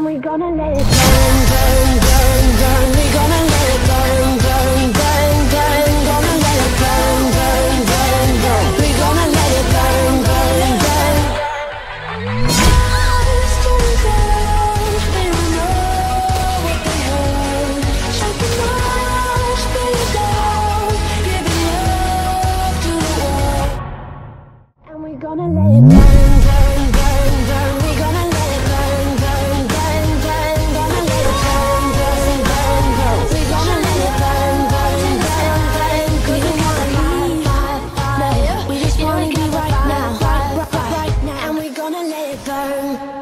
And we gonna let it burn, burn, burn, burn. We gonna let it burn, burn, burn, burn. Gonna let it burn, burn, burn, burn. We gonna let it burn, burn, burn. Lost in the dark, they don't know what they heard. Shut the mouth, spit it down, giving love to the world. And we gonna let it burn, burn, burn, burn. We gonna let it burn, burn, burn, burn. Gonna let it burn, burn, burn, burn. We gonna let it burn, burn, burn, burn. 'Cause we wanna live, we just wanna be right now, right now. And we gonna let it burn.